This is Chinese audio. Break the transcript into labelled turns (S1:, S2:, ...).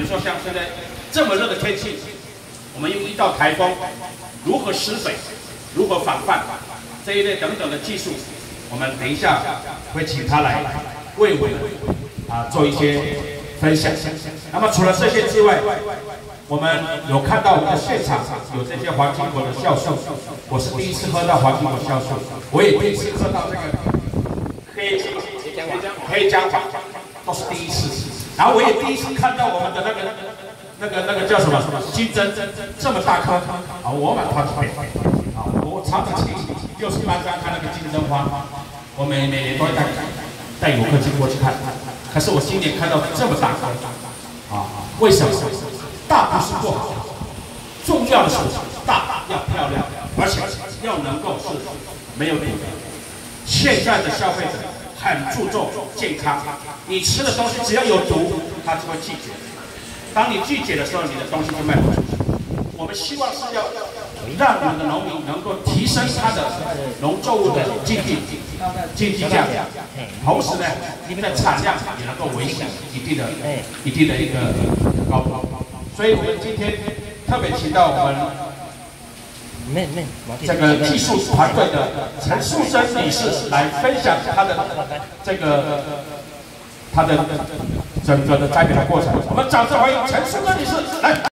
S1: 如说像现在这么热的天气，我们遇到台风，如何施肥，如何防范这一类等等的技术，我们等一下会请他来为我们做一些分享。那么除了这些之外，我们有看到我们的现场有这些黄金果的酵素，我是第一次喝到黄金果酵素，我也第一次喝到这个黑姜黄，都是第一次。然后我也第一次看到我们的那个叫什么金针这么大颗，我把它准备，我常常去60班山看那个金针花，我每年都会带游客经过去看，可是我今年看到这么大颗，为什么？大不是不好，重要的是大要漂亮，而且要能够是没有毒的。现在的消费者很注重健康，你吃的东西只要有毒，它就会拒绝。当你拒绝的时候，你的东西就卖不出去。我们希望是要让我们的农民能够提升他的农作物的经济价，同时呢，你们的产量也能够维持一定的一个高度。所以我们今天特别请到我们这个技术团队的陈淑珍女士来分享她的整个的栽培的过程。我们掌声欢迎陈淑珍女士来。